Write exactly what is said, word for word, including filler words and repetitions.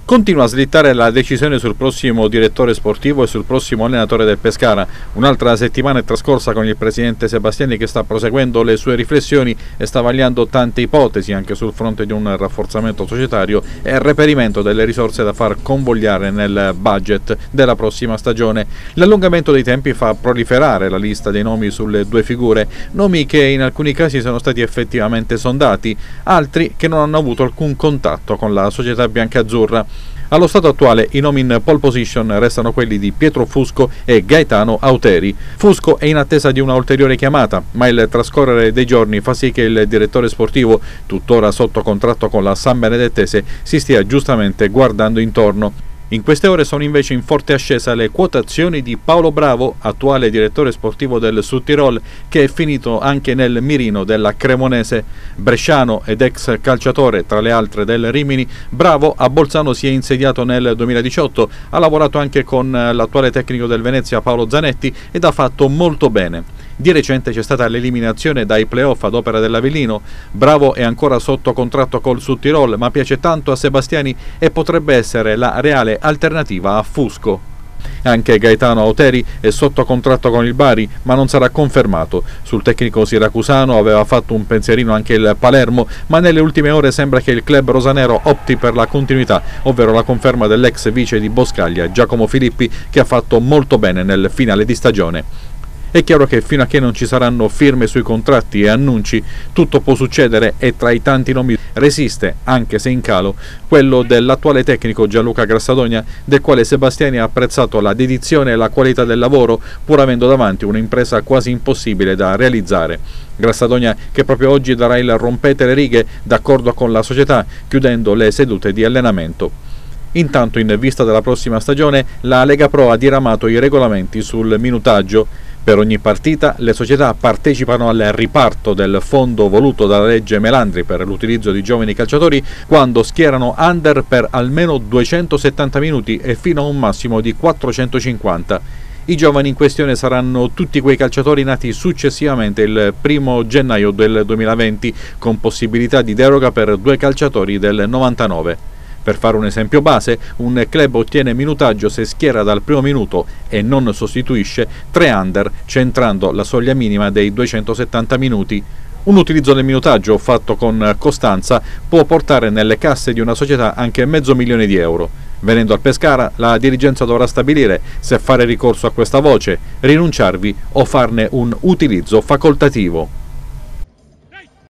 Continua a slittare la decisione sul prossimo direttore sportivo e sul prossimo allenatore del Pescara. Un'altra settimana è trascorsa con il presidente Sebastiani che sta proseguendo le sue riflessioni e sta vagliando tante ipotesi anche sul fronte di un rafforzamento societario e il reperimento delle risorse da far convogliare nel budget della prossima stagione. L'allungamento dei tempi fa proliferare la lista dei nomi sulle due figure, nomi che in alcuni casi sono stati effettivamente sondati, altri che non hanno avuto alcun contatto con la società biancazzurra. Allo stato attuale i nomi in pole position restano quelli di Pietro Fusco e Gaetano Auteri. Fusco è in attesa di una ulteriore chiamata, ma il trascorrere dei giorni fa sì che il direttore sportivo, tuttora sotto contratto con la San Benedettese, si stia giustamente guardando intorno. In queste ore sono invece in forte ascesa le quotazioni di Paolo Bravo, attuale direttore sportivo del Südtirol, che è finito anche nel mirino della Cremonese. Bresciano ed ex calciatore, tra le altre del Rimini, Bravo a Bolzano si è insediato nel duemiladiciotto, ha lavorato anche con l'attuale tecnico del Venezia Paolo Zanetti ed ha fatto molto bene. Di recente c'è stata l'eliminazione dai playoff ad opera dell'Avellino. Bravo è ancora sotto contratto col Südtirol, ma piace tanto a Sebastiani e potrebbe essere la reale alternativa a Fusco. Anche Gaetano Auteri è sotto contratto con il Bari, ma non sarà confermato. Sul tecnico siracusano aveva fatto un pensierino anche il Palermo, ma nelle ultime ore sembra che il club rosanero opti per la continuità, ovvero la conferma dell'ex vice di Boscaglia, Giacomo Filippi, che ha fatto molto bene nel finale di stagione. È chiaro che fino a che non ci saranno firme sui contratti e annunci, tutto può succedere e tra i tanti nomi resiste, anche se in calo, quello dell'attuale tecnico Gianluca Grassadonia, del quale Sebastiani ha apprezzato la dedizione e la qualità del lavoro, pur avendo davanti un'impresa quasi impossibile da realizzare. Grassadonia che proprio oggi darà il rompete le righe d'accordo con la società, chiudendo le sedute di allenamento. Intanto, in vista della prossima stagione, la Lega Pro ha diramato i regolamenti sul minutaggio. Per ogni partita le società partecipano al riparto del fondo voluto dalla legge Melandri per l'utilizzo di giovani calciatori quando schierano under per almeno duecentosettanta minuti e fino a un massimo di quattrocentocinquanta. I giovani in questione saranno tutti quei calciatori nati successivamente il primo gennaio del duemilaventi, con possibilità di deroga per due calciatori del novantanove. Per fare un esempio base, un club ottiene minutaggio se schiera dal primo minuto e non sostituisce tre under, centrando la soglia minima dei duecentosettanta minuti. Un utilizzo del minutaggio fatto con costanza può portare nelle casse di una società anche mezzo milione di euro. Venendo al Pescara, la dirigenza dovrà stabilire se fare ricorso a questa voce, rinunciarvi o farne un utilizzo facoltativo.